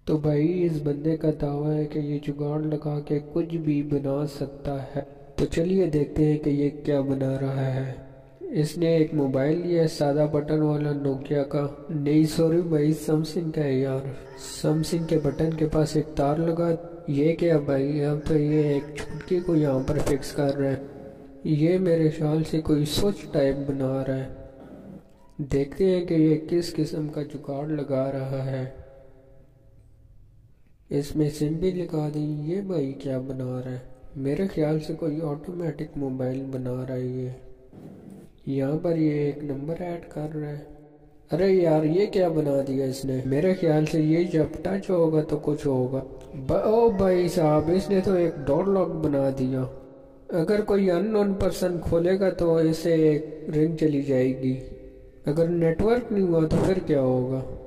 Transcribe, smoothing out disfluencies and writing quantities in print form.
तो भाई इस बंदे का दावा है कि ये जुगाड़ लगा के कुछ भी बना सकता है। तो चलिए देखते हैं कि ये क्या बना रहा है। इसने एक मोबाइल लिया है, सादा बटन वाला नोकिया का। नहीं सॉरी भाई, सैमसंग का है यार। सैमसंग के बटन के पास एक तार लगा। ये क्या भाई, अब तो ये एक चुटकी को यहाँ पर फिक्स कर रहा है। ये मेरे ख्याल से कोई स्विच टाइप बना रहा है। देखते हैं कि ये किस किस्म का जुगाड़ लगा रहा है। इसमें सिम भी लगा दी। ये भाई क्या बना रहा है? मेरे ख्याल से कोई ऑटोमेटिक मोबाइल बना रहा है ये। यहाँ पर ये एक नंबर ऐड कर रहा है। अरे यार, ये क्या बना दिया इसने? मेरे ख्याल से ये जब टच होगा तो कुछ होगा। ओ भाई साहब, इसने तो एक डोर लॉक बना दिया। अगर कोई अननोन पर्सन खोलेगा तो इसे एक रिंग चली जाएगी। अगर नेटवर्क नहीं हुआ तो फिर क्या होगा?